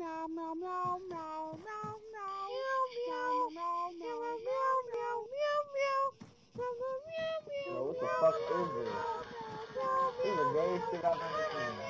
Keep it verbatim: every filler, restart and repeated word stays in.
meow, meow, meow, meow, meow, meow, meow, meow, meow, meow, meow, meow, meow, Bro, what the fuck is this? This is the gayest shit I've ever seen.